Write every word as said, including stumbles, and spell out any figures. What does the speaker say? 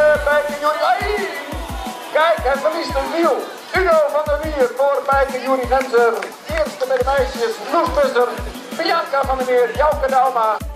Pijken Juri. Ai! Kijk, hij verliest een wiel. Udo van der Wier voor Pijken Juri Genser. Eerste bij de meisjes, Loes Busser, Bianca van der Meer, Jouke Dalma.